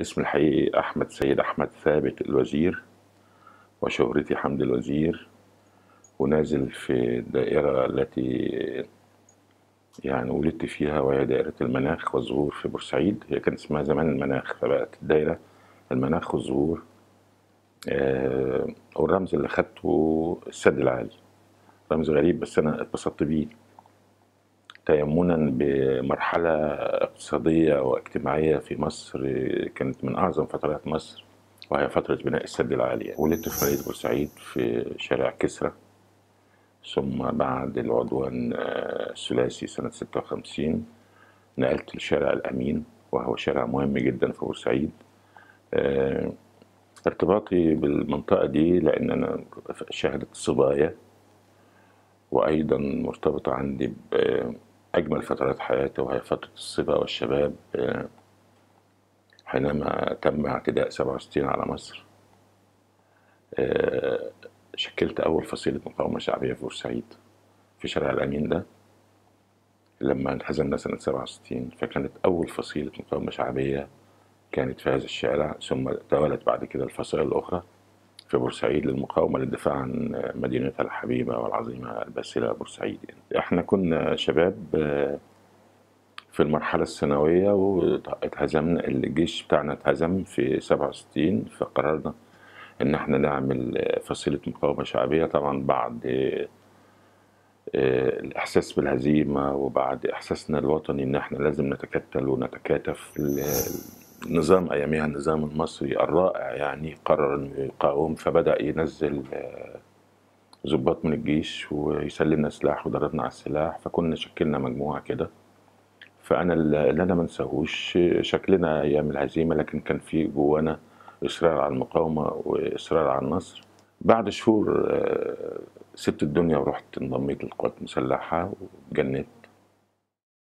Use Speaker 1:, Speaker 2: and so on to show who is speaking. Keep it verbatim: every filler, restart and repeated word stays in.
Speaker 1: اسمي الحقيقي أحمد سيد أحمد ثابت الوزير، وشهرتي حمد الوزير، ونازل في الدائرة التي يعني ولدت فيها، وهي دائرة المناخ والزهور في بورسعيد. هي كان اسمها زمان المناخ، فبقت الدائرة المناخ والزهور. آه، والرمز اللي خدته السد العالي، رمز غريب بس أنا اتبسطت بيه تيمنا بمرحلة اقتصادية واجتماعية في مصر كانت من أعظم فترات مصر، وهي فترة بناء السد العالي. ولدت في مدينة بورسعيد في شارع كسرى، ثم بعد العدوان آه، الثلاثي سنة ستة وخمسين نقلت لشارع الأمين، وهو شارع مهم جدا في بورسعيد. آه، ارتباطي بالمنطقة دي لأن أنا شهدت الصبايا، وأيضا مرتبطة عندي بأجمل فترات حياتي، وهي فترة الصبا والشباب آه، حينما تم اعتداء سبعة وستين على مصر. آه، شكلت أول فصيلة مقاومة شعبية في بورسعيد في شارع الأمين ده لما انهزمنا سنة سبعة وستين، فكانت أول فصيلة مقاومة شعبية كانت في هذا الشارع. ثم توالت بعد كده الفصائل الأخرى في بورسعيد للمقاومة للدفاع عن مدينتها الحبيبة والعظيمة الباسلة بورسعيد. يعني احنا كنا شباب آه، في المرحلة الثانوية، واتهزمنا، الجيش بتاعنا اتهزم في سبعة وستين، فقررنا ان احنا نعمل فصيلة مقاومة شعبية. طبعا بعد آه، الاحساس بالهزيمة وبعد احساسنا الوطني ان احنا لازم نتكتل ونتكاتف، النظام ايامها النظام المصري الرائع يعني قرر انه يقاوم، فبدأ ينزل آه، ضباط من الجيش ويسلمنا سلاح ودربنا على السلاح. فكنا شكلنا مجموعة كده. فانا اللي انا ما انساهوش شكلنا ايام الهزيمه، لكن كان في جوانا اصرار على المقاومه واصرار على النصر. بعد شهور آه، سبت الدنيا ورحت انضميت للقوات المسلحه واتجندت.